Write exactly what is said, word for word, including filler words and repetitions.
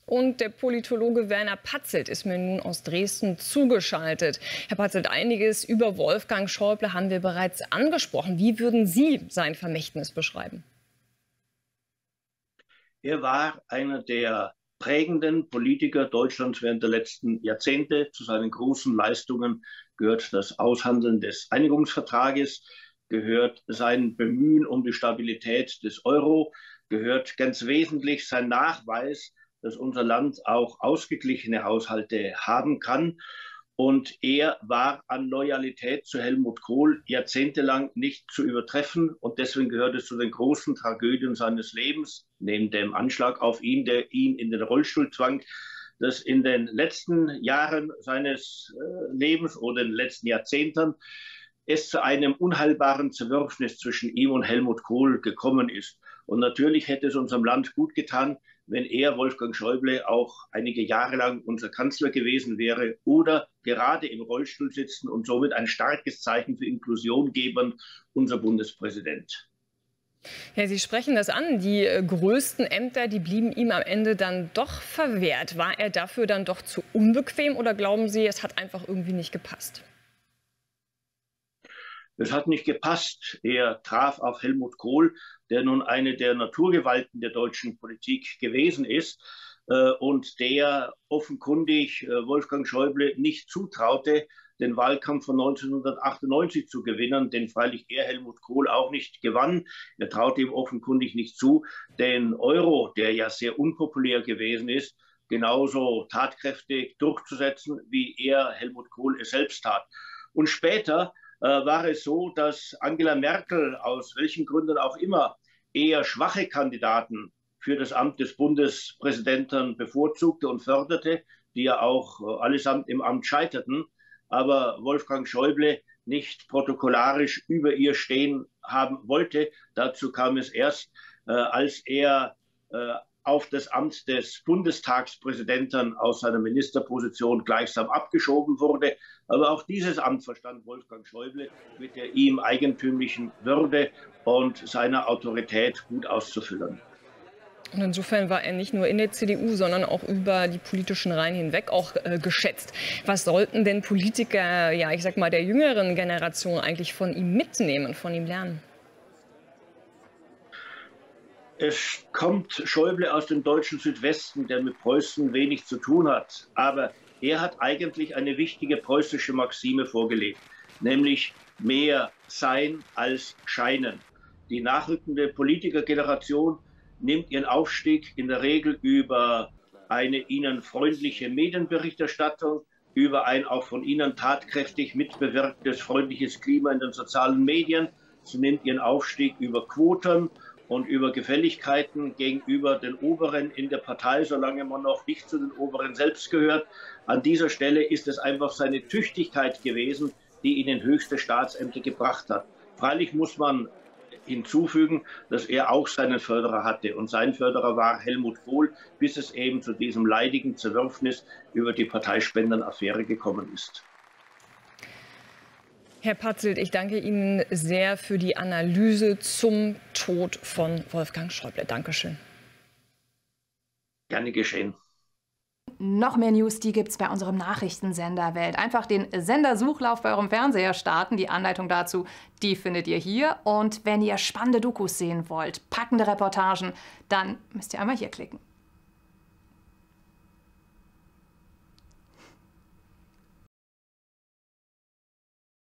Und der Politologe Werner Patzelt ist mir nun aus Dresden zugeschaltet. Herr Patzelt, einiges über Wolfgang Schäuble haben wir bereits angesprochen. Wie würden Sie sein Vermächtnis beschreiben? Er war einer der prägenden Politiker Deutschlands während der letzten Jahrzehnte. Zu seinen großen Leistungen gehört das Aushandeln des Einigungsvertrages, gehört sein Bemühen um die Stabilität des Euro, gehört ganz wesentlich sein Nachweis, dass unser Land auch ausgeglichene Haushalte haben kann. Und er war an Loyalität zu Helmut Kohl jahrzehntelang nicht zu übertreffen. Und deswegen gehört es zu den großen Tragödien seines Lebens, neben dem Anschlag auf ihn, der ihn in den Rollstuhl zwang, dass in den letzten Jahren seines Lebens oder in den letzten Jahrzehnten es zu einem unheilbaren Zerwürfnis zwischen ihm und Helmut Kohl gekommen ist. Und natürlich hätte es unserem Land gut getan, wenn er, Wolfgang Schäuble, auch einige Jahre lang unser Kanzler gewesen wäre oder gerade im Rollstuhl sitzen und somit ein starkes Zeichen für Inklusion geben, unser Bundespräsident. Ja, Sie sprechen das an. Die größten Ämter, die blieben ihm am Ende dann doch verwehrt. War er dafür dann doch zu unbequem oder glauben Sie, es hat einfach irgendwie nicht gepasst? Es hat nicht gepasst. Er traf auf Helmut Kohl, der nun eine der Naturgewalten der deutschen Politik gewesen ist äh, und der offenkundig äh, Wolfgang Schäuble nicht zutraute, den Wahlkampf von neunzehnhundertachtundneunzig zu gewinnen, den freilich er, Helmut Kohl, auch nicht gewann. Er traute ihm offenkundig nicht zu, den Euro, der ja sehr unpopulär gewesen ist, genauso tatkräftig durchzusetzen, wie er, Helmut Kohl, es selbst tat. Und später war es so, dass Angela Merkel aus welchen Gründen auch immer eher schwache Kandidaten für das Amt des Bundespräsidenten bevorzugte und förderte, die ja auch allesamt im Amt scheiterten, aber Wolfgang Schäuble nicht protokollarisch über ihr stehen haben wollte. Dazu kam es erst, äh, als er äh, auf das Amt des Bundestagspräsidenten aus seiner Ministerposition gleichsam abgeschoben wurde. Aber auch dieses Amt verstand Wolfgang Schäuble mit der ihm eigentümlichen Würde und seiner Autorität gut auszufüllen. Und insofern war er nicht nur in der C D U, sondern auch über die politischen Reihen hinweg auch äh, geschätzt. Was sollten denn Politiker, ja, ich sag mal, der jüngeren Generation eigentlich von ihm mitnehmen, von ihm lernen? Es kommt Schäuble aus dem deutschen Südwesten, der mit Preußen wenig zu tun hat. Aber er hat eigentlich eine wichtige preußische Maxime vorgelegt, nämlich mehr sein als scheinen. Die nachrückende Politikergeneration nimmt ihren Aufstieg in der Regel über eine ihnen freundliche Medienberichterstattung, über ein auch von ihnen tatkräftig mitbewirktes freundliches Klima in den sozialen Medien. Sie nimmt ihren Aufstieg über Quoten und über Gefälligkeiten gegenüber den Oberen in der Partei, solange man noch nicht zu den Oberen selbst gehört. An dieser Stelle ist es einfach seine Tüchtigkeit gewesen, die ihn in höchste Staatsämter gebracht hat. Freilich muss man hinzufügen, dass er auch seinen Förderer hatte. Und sein Förderer war Helmut Kohl, bis es eben zu diesem leidigen Zerwürfnis über die Parteispendenaffäre gekommen ist. Herr Patzelt, ich danke Ihnen sehr für die Analyse zum Tod von Wolfgang Schäuble. Dankeschön. Gerne geschehen. Noch mehr News, die gibt es bei unserem Nachrichtensender Welt. Einfach den Sendersuchlauf bei eurem Fernseher starten. Die Anleitung dazu, die findet ihr hier. Und wenn ihr spannende Dokus sehen wollt, packende Reportagen, dann müsst ihr einmal hier klicken.